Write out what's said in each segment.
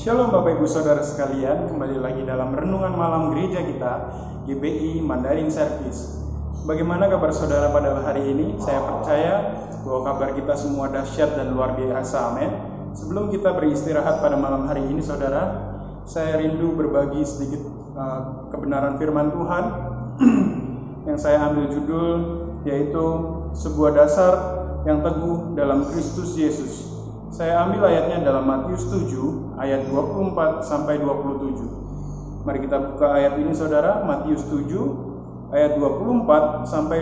Shalom Bapak Ibu Saudara sekalian, kembali lagi dalam renungan malam gereja kita, GBI Mandarin Service. Bagaimana kabar saudara pada hari ini? Saya percaya bahwa kabar kita semua dahsyat dan luar biasa, amin. Sebelum kita beristirahat pada malam hari ini saudara, saya rindu berbagi sedikit kebenaran firman Tuhan yang saya ambil judul yaitu sebuah dasar yang teguh dalam Kristus Yesus. Saya ambil ayatnya dalam Matius 7 ayat 24 sampai 27. Mari kita buka ayat ini saudara, Matius 7 ayat 24 sampai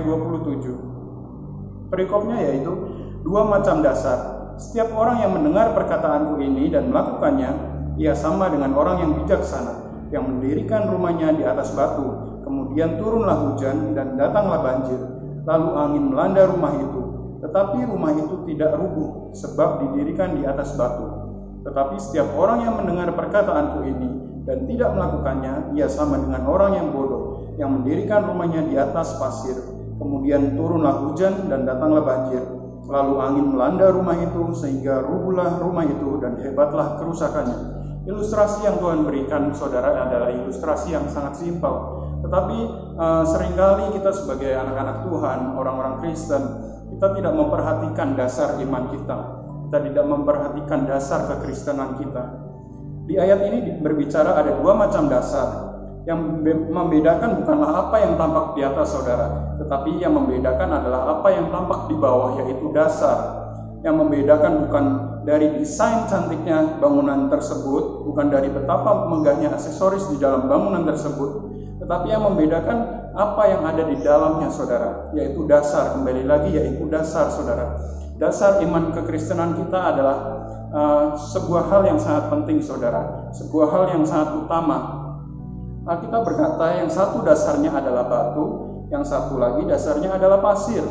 27. Perikopnya yaitu dua macam dasar. Setiap orang yang mendengar perkataanku ini dan melakukannya, ia sama dengan orang yang bijaksana, yang mendirikan rumahnya di atas batu. Kemudian turunlah hujan dan datanglah banjir, lalu angin melanda rumah itu. Tetapi rumah itu tidak rubuh, sebab didirikan di atas batu. Tetapi setiap orang yang mendengar perkataanku ini dan tidak melakukannya, ia sama dengan orang yang bodoh, yang mendirikan rumahnya di atas pasir. Kemudian turunlah hujan dan datanglah banjir, lalu angin melanda rumah itu, sehingga rubuhlah rumah itu dan hebatlah kerusakannya. Ilustrasi yang Tuhan berikan saudara adalah ilustrasi yang sangat simpel. Tetapi seringkali kita sebagai anak-anak Tuhan, orang-orang Kristen, kita tidak memperhatikan dasar iman kita. Kita tidak memperhatikan dasar kekristenan kita. Di ayat ini berbicara ada dua macam dasar. Yang membedakan bukanlah apa yang tampak di atas saudara, tetapi yang membedakan adalah apa yang tampak di bawah, yaitu dasar. Yang membedakan bukan dari desain cantiknya bangunan tersebut, bukan dari betapa megahnya aksesoris di dalam bangunan tersebut, tetapi yang membedakan apa yang ada di dalamnya saudara, yaitu dasar. Kembali lagi, yaitu dasar saudara. Dasar iman kekristenan kita adalah sebuah hal yang sangat penting saudara, sebuah hal yang sangat utama. Kita berkata yang satu dasarnya adalah batu, yang satu lagi dasarnya adalah pasir.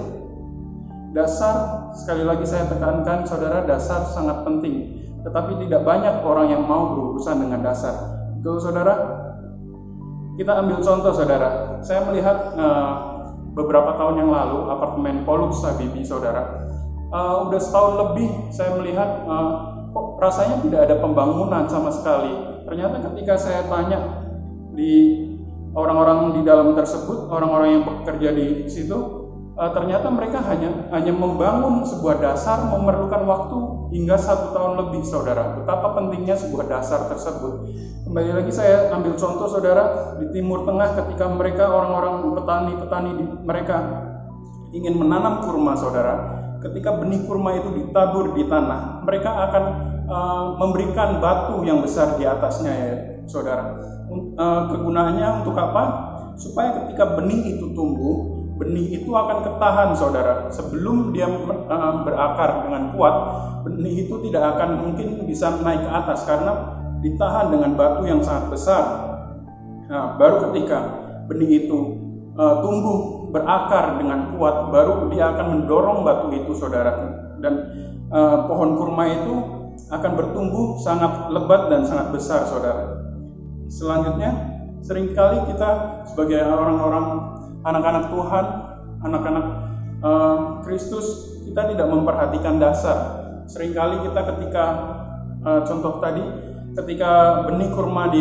Dasar, sekali lagi saya tekankan saudara, dasar sangat penting, tetapi tidak banyak orang yang mau berurusan dengan dasar. Betul saudara? Kita ambil contoh saudara, saya melihat beberapa tahun yang lalu apartemen Pollux Habibie saudara, udah setahun lebih saya melihat kok rasanya tidak ada pembangunan sama sekali. Ternyata ketika saya tanya di orang-orang di dalam tersebut, orang-orang yang bekerja di situ, ternyata mereka hanya membangun sebuah dasar memerlukan waktu hingga 1 tahun lebih saudara. Betapa pentingnya sebuah dasar tersebut. Kembali lagi saya ambil contoh saudara, di Timur Tengah ketika mereka orang-orang petani mereka ingin menanam kurma saudara, ketika benih kurma itu ditabur di tanah, mereka akan memberikan batu yang besar di atasnya ya saudara. Kegunaannya untuk apa? Supaya ketika benih itu tumbuh, benih itu akan ketahan saudara. Sebelum dia berakar dengan kuat, benih itu tidak akan mungkin bisa naik ke atas karena ditahan dengan batu yang sangat besar. Nah, baru ketika benih itu tumbuh berakar dengan kuat, baru dia akan mendorong batu itu saudara. Dan pohon kurma itu akan bertumbuh sangat lebat dan sangat besar saudara. Selanjutnya, seringkali kita sebagai orang-orang anak-anak Tuhan, anak-anak Kristus, kita tidak memperhatikan dasar. Seringkali kita ketika contoh tadi, ketika benih kurma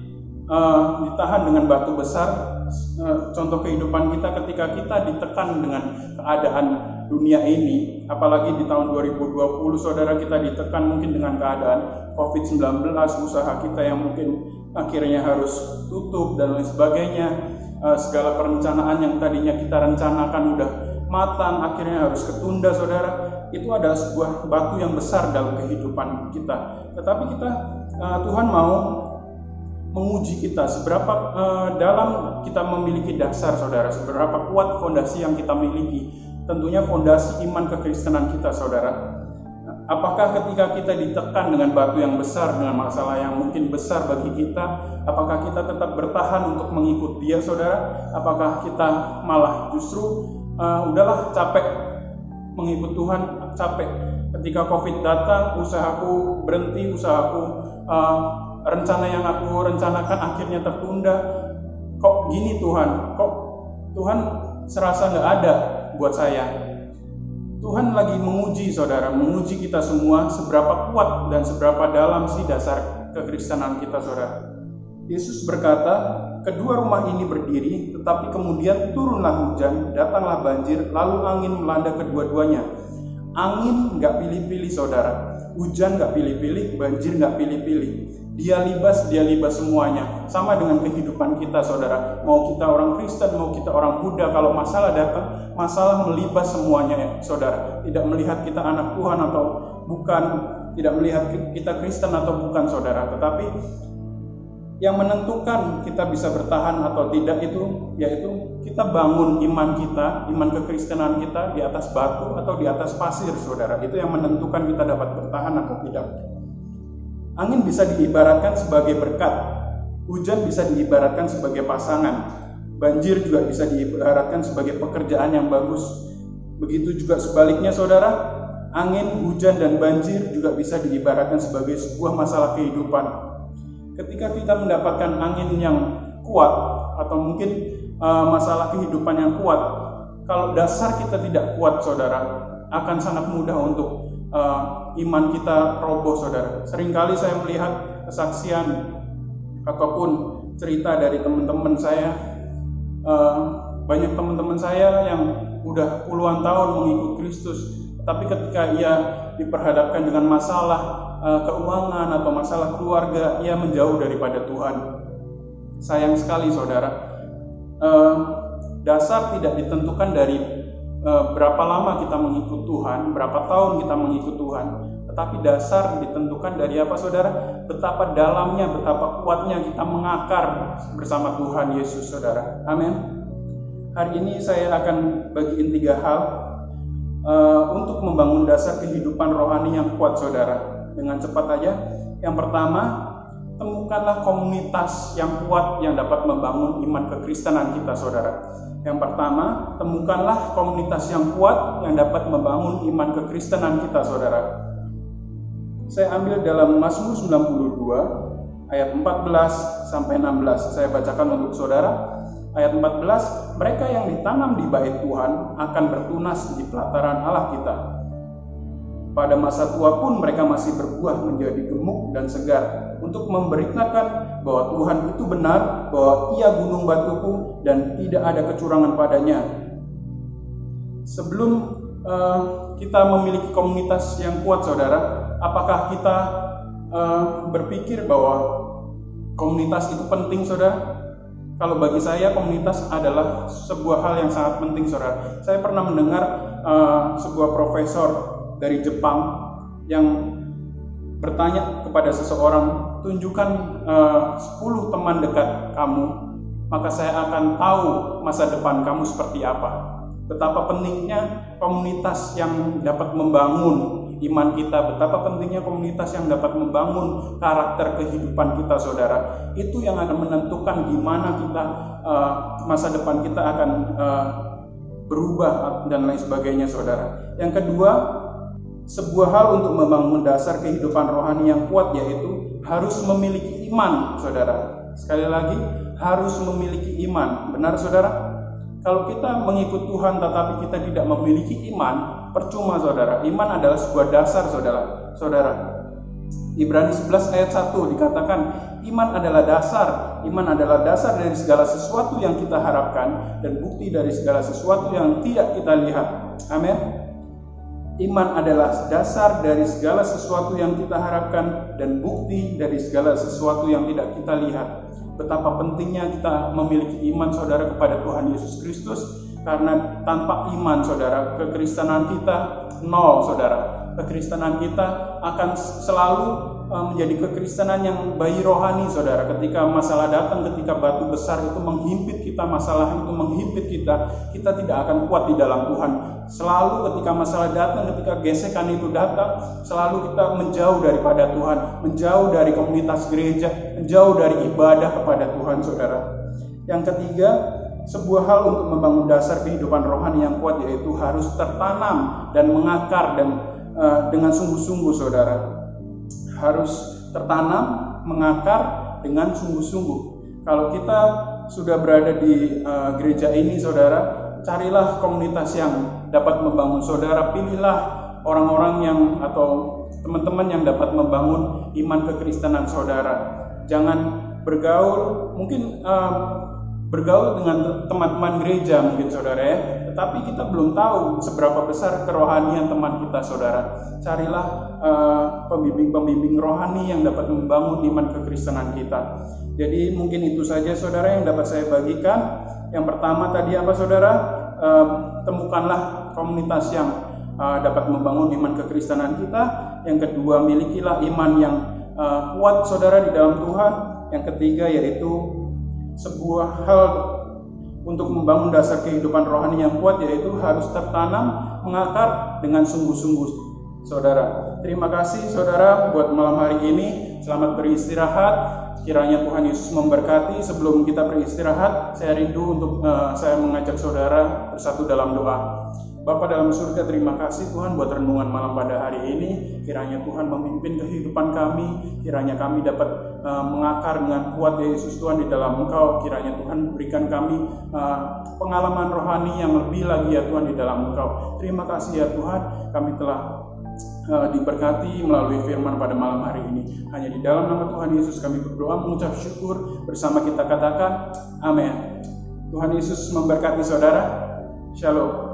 ditahan dengan batu besar, contoh kehidupan kita ketika kita ditekan dengan keadaan dunia ini, apalagi di tahun 2020 saudara, kita ditekan mungkin dengan keadaan COVID-19, usaha kita yang mungkin akhirnya harus tutup dan lain sebagainya. Segala perencanaan yang tadinya kita rencanakan udah matang akhirnya harus ketunda saudara. Itu adalah sebuah batu yang besar dalam kehidupan kita. Tetapi Tuhan mau menguji kita seberapa dalam kita memiliki dasar saudara, seberapa kuat fondasi yang kita miliki. Tentunya fondasi iman kekristenan kita saudara. Apakah ketika kita ditekan dengan batu yang besar, dengan masalah yang mungkin besar bagi kita, apakah kita tetap bertahan untuk mengikut Dia saudara? Apakah kita malah justru udahlah capek mengikut Tuhan, capek ketika COVID datang, usahaku berhenti, rencana yang aku rencanakan akhirnya tertunda. Kok gini Tuhan? Kok Tuhan serasa nggak ada buat saya? Tuhan lagi menguji saudara, menguji kita semua seberapa kuat dan seberapa dalam sih dasar kekristenan kita, saudara. Yesus berkata, kedua rumah ini berdiri, tetapi kemudian turunlah hujan, datanglah banjir, lalu angin melanda kedua-duanya. Angin nggak pilih-pilih, saudara. Hujan nggak pilih-pilih, banjir nggak pilih-pilih. Dia libas semuanya. Sama dengan kehidupan kita, saudara. Mau kita orang Kristen, mau kita orang Buddha, kalau masalah datang, masalah melibas semuanya, ya, saudara. Tidak melihat kita anak Tuhan atau bukan, tidak melihat kita Kristen atau bukan, saudara. Tetapi yang menentukan kita bisa bertahan atau tidak itu, yaitu kita bangun iman kita, iman kekristenan kita di atas batu atau di atas pasir, saudara. Itu yang menentukan kita dapat bertahan atau tidak. Angin bisa diibaratkan sebagai berkat, hujan bisa diibaratkan sebagai pasangan, banjir juga bisa diibaratkan sebagai pekerjaan yang bagus. Begitu juga sebaliknya, saudara, angin, hujan, dan banjir juga bisa diibaratkan sebagai sebuah masalah kehidupan. Ketika kita mendapatkan angin yang kuat atau mungkin masalah kehidupan yang kuat, kalau dasar kita tidak kuat, saudara, akan sangat mudah untuk iman kita roboh, saudara. Seringkali saya melihat kesaksian ataupun cerita dari teman-teman saya, banyak teman-teman saya yang udah puluhan tahun mengikut Kristus, tapi ketika ia diperhadapkan dengan masalah keuangan atau masalah keluarga, ia menjauh daripada Tuhan. Sayang sekali, saudara. Dasar tidak ditentukan dari berapa lama kita mengikut Tuhan, berapa tahun kita mengikut Tuhan, tetapi dasar ditentukan dari apa, saudara? Betapa dalamnya, betapa kuatnya kita mengakar bersama Tuhan Yesus, saudara. Amin. Hari ini saya akan bagiin 3 hal untuk membangun dasar kehidupan rohani yang kuat, saudara. Dengan cepat aja. Yang pertama, temukanlah komunitas yang kuat yang dapat membangun iman kekristenan kita, saudara. Yang pertama, temukanlah komunitas yang kuat yang dapat membangun iman kekristenan kita, saudara. Saya ambil dalam Mazmur 92 ayat 14 sampai 16. Saya bacakan untuk saudara. Ayat 14, mereka yang ditanam di bait Tuhan akan bertunas di pelataran Allah kita. Pada masa tua pun mereka masih berbuah menjadi gemuk dan segar, untuk memberitakan bahwa Tuhan itu benar, bahwa Ia gunung batuku dan tidak ada kecurangan padanya. Sebelum kita memiliki komunitas yang kuat, saudara, apakah kita berpikir bahwa komunitas itu penting, saudara? Kalau bagi saya, komunitas adalah sebuah hal yang sangat penting, saudara. Saya pernah mendengar sebuah profesor dari Jepang yang bertanya kepada seseorang, tunjukkan 10 teman dekat kamu, maka saya akan tahu masa depan kamu seperti apa. Betapa pentingnya komunitas yang dapat membangun iman kita, betapa pentingnya komunitas yang dapat membangun karakter kehidupan kita, saudara. Itu yang akan menentukan gimana kita masa depan kita akan berubah dan lain sebagainya, saudara. Yang kedua, sebuah hal untuk membangun dasar kehidupan rohani yang kuat, yaitu harus memiliki iman, saudara. Sekali lagi, harus memiliki iman. Benar, saudara? Kalau kita mengikut Tuhan tetapi kita tidak memiliki iman, percuma, saudara. Iman adalah sebuah dasar, saudara. Ibrani 11 ayat 1 dikatakan, iman adalah dasar. Iman adalah dasar dari segala sesuatu yang kita harapkan dan bukti dari segala sesuatu yang tidak kita lihat. Amin. Iman adalah dasar dari segala sesuatu yang kita harapkan dan bukti dari segala sesuatu yang tidak kita lihat. Betapa pentingnya kita memiliki iman, saudara, kepada Tuhan Yesus Kristus. Karena tanpa iman, saudara, kekristenan kita nol, saudara. Kekristenan kita akan selalu menjadi kekristenan yang bayi rohani, saudara. Ketika masalah datang, ketika batu besar itu menghimpit kita, masalah itu menghimpit kita tidak akan kuat di dalam Tuhan. Selalu ketika masalah datang, ketika gesekan itu datang, selalu kita menjauh daripada Tuhan, menjauh dari komunitas gereja, menjauh dari ibadah kepada Tuhan, saudara. Yang ketiga, sebuah hal untuk membangun dasar kehidupan rohani yang kuat, yaitu harus tertanam dan mengakar dan dengan sungguh-sungguh, saudara. Harus tertanam, mengakar dengan sungguh-sungguh. Kalau kita sudah berada di gereja ini, saudara, carilah komunitas yang dapat membangun saudara. Pilihlah orang-orang yang atau teman-teman yang dapat membangun iman kekristenan saudara. Jangan bergaul, mungkin bergaul dengan teman-teman gereja mungkin saudara ya, tetapi kita belum tahu seberapa besar kerohanian teman kita saudara. Carilah pembimbing-pembimbing rohani yang dapat membangun iman kekristenan kita. Jadi mungkin itu saja saudara yang dapat saya bagikan. Yang pertama tadi apa saudara? Temukanlah komunitas yang dapat membangun iman kekristenan kita. Yang kedua, milikilah iman yang kuat saudara di dalam Tuhan. Yang ketiga yaitu sebuah hal untuk membangun dasar kehidupan rohani yang kuat, yaitu harus tertanam, mengakar dengan sungguh-sungguh saudara. Terima kasih saudara buat malam hari ini. Selamat beristirahat. Kiranya Tuhan Yesus memberkati. Sebelum kita beristirahat, saya rindu untuk saya mengajak saudara bersatu dalam doa. Bapa dalam surga, terima kasih Tuhan buat renungan malam pada hari ini. Kiranya Tuhan memimpin kehidupan kami. Kiranya kami dapat mengakar dengan kuat Yesus Tuhan di dalam Engkau. Kiranya Tuhan berikan kami pengalaman rohani yang lebih lagi ya Tuhan di dalam Engkau. Terima kasih ya Tuhan, kami telah diberkati melalui firman pada malam hari ini. Hanya di dalam nama Tuhan Yesus kami berdoa, mengucap syukur. Bersama kita katakan amin. Tuhan Yesus memberkati saudara. Shalom.